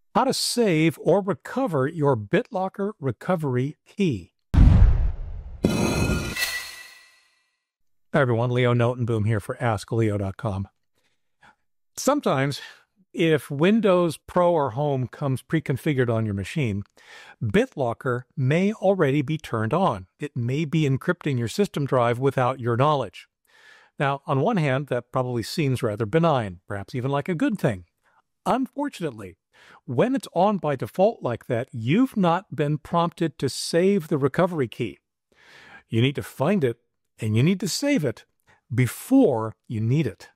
How to save or recover your BitLocker Recovery key. Hi everyone, Leo Notenboom here for askleo.com. Sometimes, if Windows Pro or Home comes pre-configured on your machine, BitLocker may already be turned on. It may be encrypting your system drive without your knowledge. Now, on one hand, that probably seems rather benign, perhaps even like a good thing. Unfortunately, when it's on by default like that, you've not been prompted to save the recovery key. You need to find it, and you need to save it before you need it.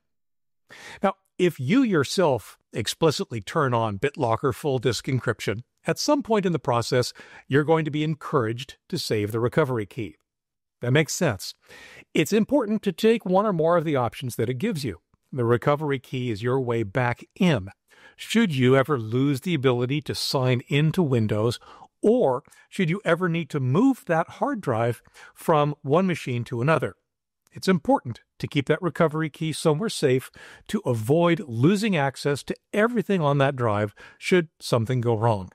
Now, if you yourself explicitly turn on BitLocker full disk encryption, at some point in the process, you're going to be encouraged to save the recovery key. That makes sense. It's important to take one or more of the options that it gives you. The recovery key is your way back in, should you ever lose the ability to sign into Windows, or should you ever need to move that hard drive from one machine to another. It's important to keep that recovery key somewhere safe to avoid losing access to everything on that drive should something go wrong.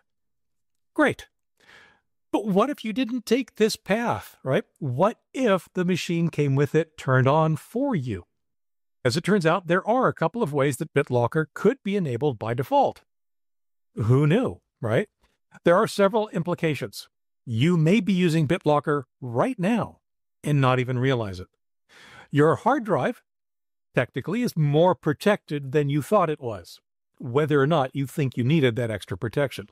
Great. But what if you didn't take this path, right? What if the machine came with it turned on for you? As it turns out, there are a couple of ways that BitLocker could be enabled by default. Who knew, right? There are several implications. You may be using BitLocker right now and not even realize it. Your hard drive, technically, is more protected than you thought it was, whether or not you think you needed that extra protection.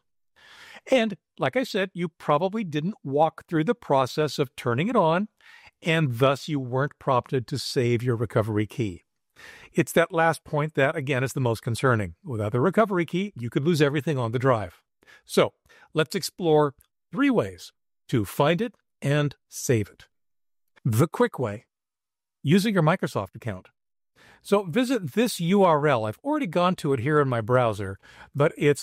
And, like I said, you probably didn't walk through the process of turning it on, and thus you weren't prompted to save your recovery key. It's that last point that, again, is the most concerning. Without the recovery key, you could lose everything on the drive. So, let's explore 3 ways to find it and save it. The quick way, using your Microsoft account. So visit this URL. I've already gone to it here in my browser, but it's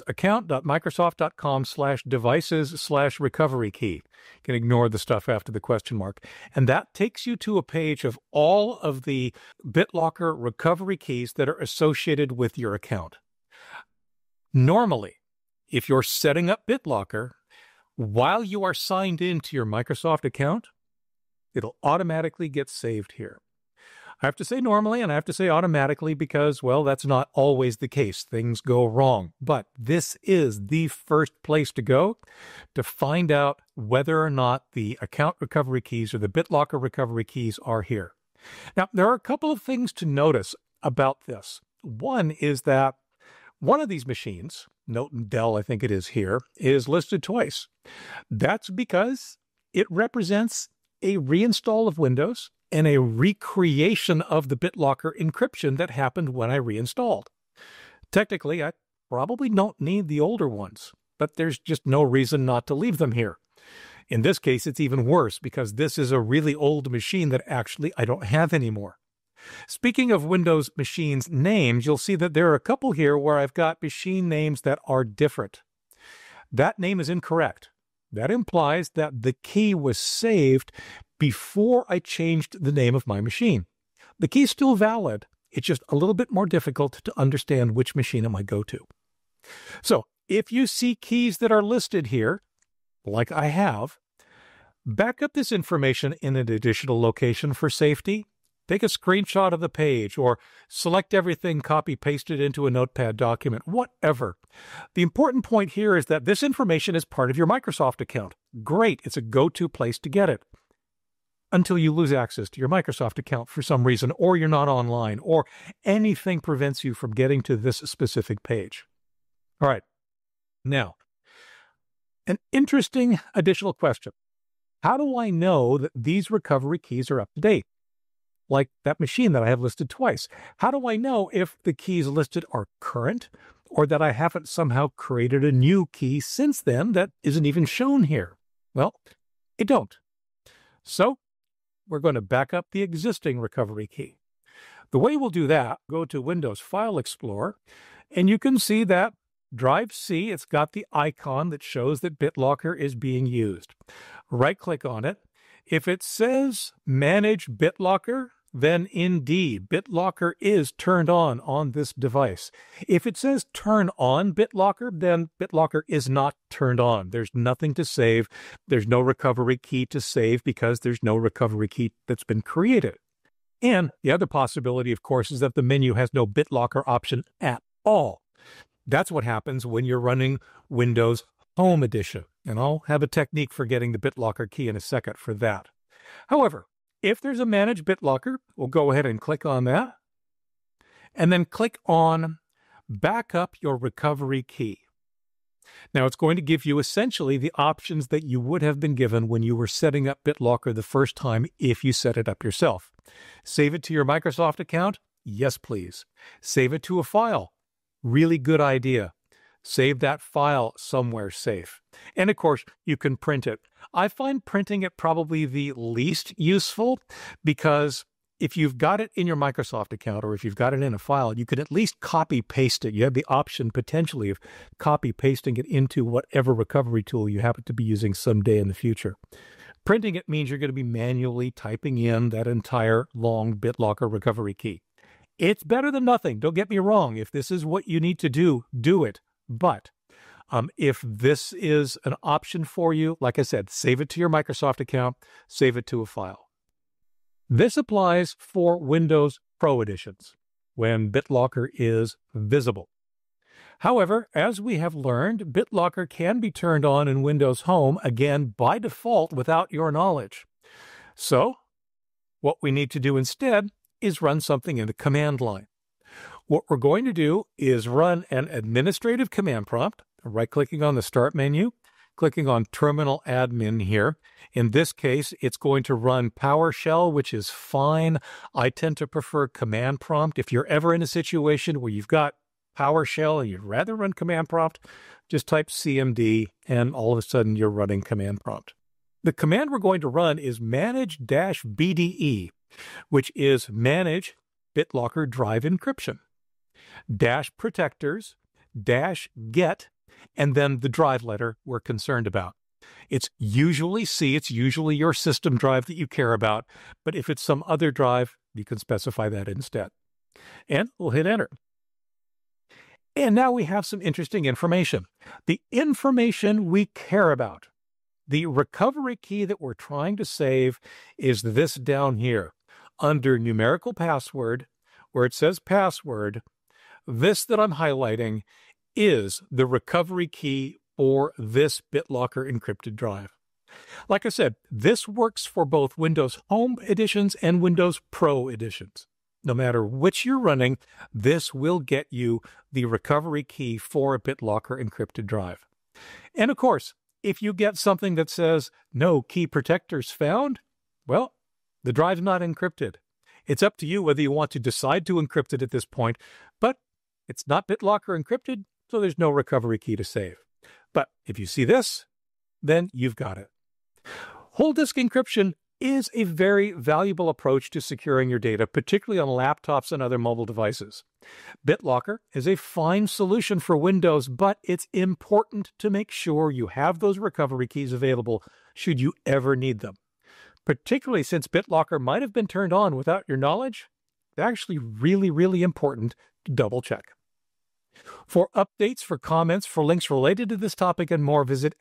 account.microsoft.com/devices/recovery key. You can ignore the stuff after the question mark. And that takes you to a page of all of the BitLocker recovery keys that are associated with your account. Normally, if you're setting up BitLocker, while you are signed into your Microsoft account, it'll automatically get saved here. I have to say normally, and I have to say automatically because, well, that's not always the case. Things go wrong. But this is the first place to go to find out whether or not the account recovery keys or the BitLocker recovery keys are here. Now, there are a couple of things to notice about this. One is that one of these machines, Note and Dell, I think it is here, is listed twice. That's because it represents a reinstall of Windows and a recreation of the BitLocker encryption that happened when I reinstalled. Technically, I probably don't need the older ones, but there's just no reason not to leave them here. In this case, it's even worse because this is a really old machine that actually I don't have anymore. Speaking of Windows machines names, you'll see that there are a couple here where I've got machine names that are different. That name is incorrect. That implies that the key was saved before I changed the name of my machine. The key is still valid. It's just a little bit more difficult to understand which machine it might go to. So if you see keys that are listed here, like I have, back up this information in an additional location for safety. Take a screenshot of the page or select everything, copy-paste it into a notepad document, whatever. The important point here is that this information is part of your Microsoft account. Great, it's a go-to place to get it. Until you lose access to your Microsoft account for some reason, or you're not online, or anything prevents you from getting to this specific page. All right. Now, an interesting additional question. How do I know that these recovery keys are up to date? Like that machine that I have listed twice. How do I know if the keys listed are current or that I haven't somehow created a new key since then that isn't even shown here? Well, I don't. So we're going to back up the existing recovery key. The way we'll do that, go to Windows File Explorer, and you can see that Drive C, it's got the icon that shows that BitLocker is being used. Right-click on it. If it says Manage BitLocker, then indeed BitLocker is turned on this device. If it says turn on BitLocker, then BitLocker is not turned on. There's nothing to save. There's no recovery key to save because there's no recovery key that's been created. And the other possibility, of course, is that the menu has no BitLocker option at all. That's what happens when you're running Windows Home Edition. And I'll have a technique for getting the BitLocker key in a second for that. However, if there's a Manage BitLocker, we'll go ahead and click on that. And then click on Backup Your Recovery Key. Now, it's going to give you essentially the options that you would have been given when you were setting up BitLocker the first time if you set it up yourself. Save it to your Microsoft account? Yes, please. Save it to a file? Really good idea. Save that file somewhere safe. And of course, you can print it. I find printing it probably the least useful because if you've got it in your Microsoft account or if you've got it in a file, you can at least copy-paste it. You have the option potentially of copy-pasting it into whatever recovery tool you happen to be using someday in the future. Printing it means you're going to be manually typing in that entire long BitLocker recovery key. It's better than nothing. Don't get me wrong. If this is what you need to do, do it. But if this is an option for you, like I said, save it to your Microsoft account, save it to a file. This applies for Windows Pro editions when BitLocker is visible. However, as we have learned, BitLocker can be turned on in Windows Home, again, by default without your knowledge. So, what we need to do instead is run something in the command line. What we're going to do is run an administrative command prompt, right-clicking on the Start menu, clicking on Terminal Admin here. In this case, it's going to run PowerShell, which is fine. I tend to prefer command prompt. If you're ever in a situation where you've got PowerShell and you'd rather run command prompt, just type CMD and all of a sudden you're running command prompt. The command we're going to run is manage-bde, which is manage BitLocker drive encryption. -protectors, -get, and then the drive letter we're concerned about. It's usually C, it's usually your system drive that you care about, but if it's some other drive, you can specify that instead. And we'll hit enter. And now we have some interesting information. The information we care about. The recovery key that we're trying to save is this down here. Under numerical password, where it says password, this that I'm highlighting is the recovery key for this BitLocker encrypted drive. Like I said, this works for both Windows Home editions and Windows Pro editions. No matter which you're running, this will get you the recovery key for a BitLocker encrypted drive. And of course, if you get something that says no key protectors found, well, the drive's not encrypted. It's up to you whether you want to decide to encrypt it at this point, but it's not BitLocker encrypted, so there's no recovery key to save. But if you see this, then you've got it. Whole disk encryption is a very valuable approach to securing your data, particularly on laptops and other mobile devices. BitLocker is a fine solution for Windows, but it's important to make sure you have those recovery keys available should you ever need them. Particularly since BitLocker might have been turned on without your knowledge, it's actually really, really important to double check. For updates, for comments, for links related to this topic and more, visit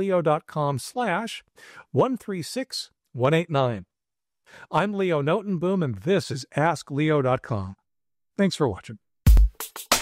askleo.com/136189. I'm Leo Notenboom, and this is askleo.com. Thanks for watching.